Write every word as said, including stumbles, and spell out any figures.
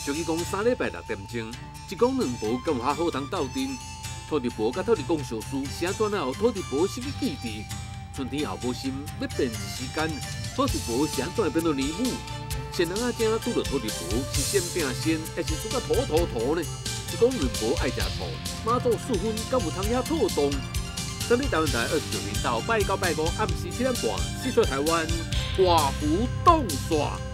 俗语讲三礼拜六点钟，一公两婆敢有遐好通斗阵？土地婆甲土地公相输，是安怎了后土地婆失去记忆？春天后无心，要变一时间。土地婆是安怎变做年母？仙人仔正拄着土地婆是仙变仙，还是做甲土土土呢？一公两婆爱食土，妈祖四分敢有通遐透动？咱哩台湾台二十九频道拜九拜五暗时七点半，四说台湾华福动耍。